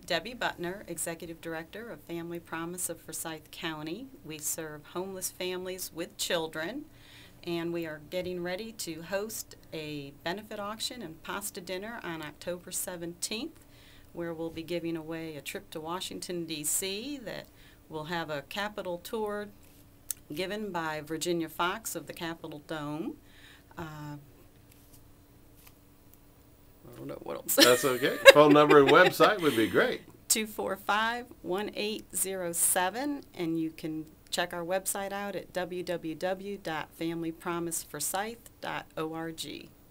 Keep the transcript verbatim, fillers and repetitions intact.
Debbie Butner, Executive Director of Family Promise of Forsyth County. We serve homeless families with children, and we are getting ready to host a benefit auction and pasta dinner on October seventeenth, where we'll be giving away a trip to Washington, D C that will have a Capitol tour given by Virginia Fox of the Capitol Dome. Uh, I don't know what else. That's okay. Phone number and website would be great. two four five, one eight zero seven, and you can check our website out at w w w dot family promise forsyth dot org.